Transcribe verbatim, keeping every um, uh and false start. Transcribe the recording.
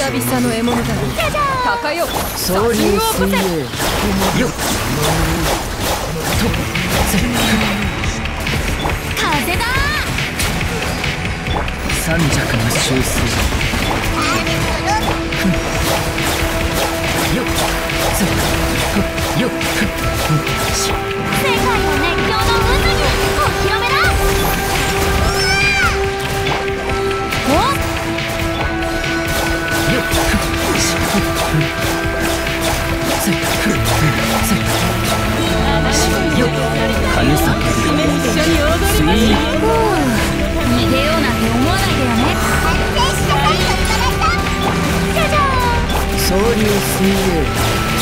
久々の獲物だ。高よ総流水泳よっと風だ三尺の修正よっつよっ世界の熱狂の渦にお披露目だ。およっつよっ金酒一緒に踊りましょう。 逃げようなんて思わないでよね。安定したサイトいただいた。じゃじゃーん。 総流水泳